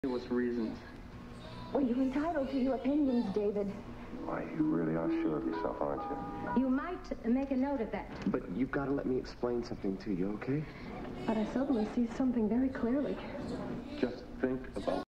What's reasons? Well, you're entitled to your opinions, David. Why, you really are sure of yourself, aren't you? You might make a note of that. But you've got to let me explain something to you, okay? But I suddenly see something very clearly. Just think about